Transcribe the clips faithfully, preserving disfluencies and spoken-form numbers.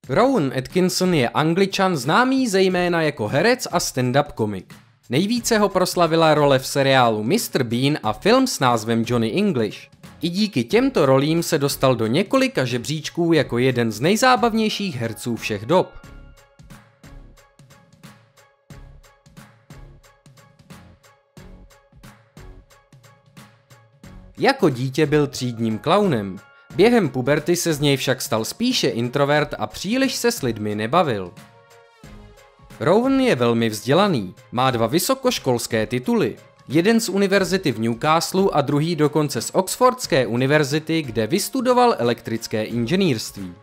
Rowan Atkinson je Angličan známý zejména jako herec a stand-up komik. Nejvíce ho proslavila role v seriálu mister Bean a film s názvem Johnny English. I díky těmto rolím se dostal do několika žebříčků jako jeden z nejzábavnějších herců všech dob. Jako dítě byl třídním klaunem. Během puberty se z něj však stal spíše introvert a příliš se s lidmi nebavil. Rowan je velmi vzdělaný, má dva vysokoškolské tituly. Jeden z univerzity v Newcastlu a druhý dokonce z Oxfordské univerzity, kde vystudoval elektrické inženýrství.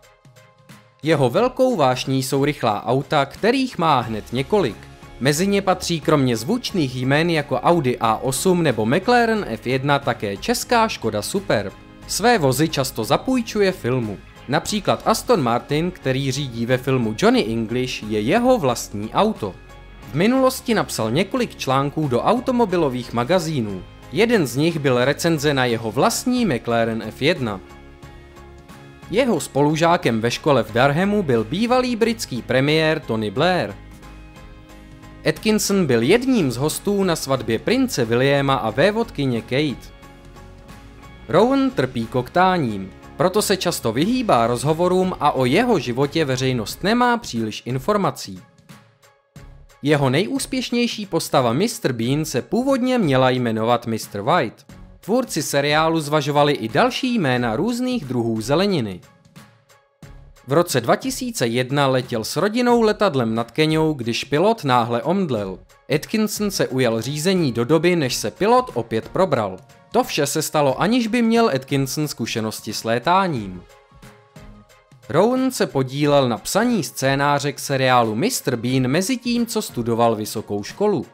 Jeho velkou vášní jsou rychlá auta, kterých má hned několik. Mezi ně patří kromě zvučných jmen jako Audi A osm nebo McLaren F jedna také česká Škoda Superb. Své vozy často zapůjčuje filmu. Například Aston Martin, který řídí ve filmu Johnny English, je jeho vlastní auto. V minulosti napsal několik článků do automobilových magazínů. Jeden z nich byl recenze na jeho vlastní McLaren F jedna. Jeho spolužákem ve škole v Durhamu byl bývalý britský premiér Tony Blair. Atkinson byl jedním z hostů na svatbě prince Williama a vévodkyně Kate. Rowan trpí koktáním, proto se často vyhýbá rozhovorům a o jeho životě veřejnost nemá příliš informací. Jeho nejúspěšnější postava mister Bean se původně měla jmenovat mister White. Tvůrci seriálu zvažovali i další jména různých druhů zeleniny. V roce dva tisíce jedna letěl s rodinou letadlem nad Keňou, když pilot náhle omdlel. Atkinson se ujal řízení do doby, než se pilot opět probral. To vše se stalo, aniž by měl Atkinson zkušenosti s létáním. Rowan se podílel na psaní scénáře k seriálu mister Bean mezi tím, co studoval vysokou školu.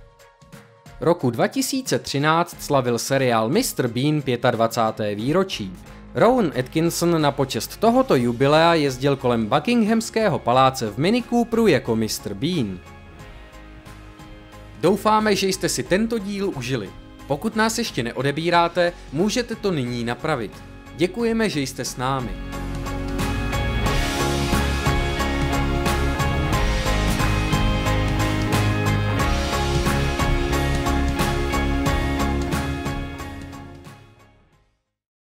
Roku dva tisíce třináct slavil seriál mister Bean dvacáté páté výročí. Rowan Atkinson na počest tohoto jubilea jezdil kolem Buckinghamského paláce v Mini Cooperu jako mister Bean. Doufáme, že jste si tento díl užili. Pokud nás ještě neodebíráte, můžete to nyní napravit. Děkujeme, že jste s námi.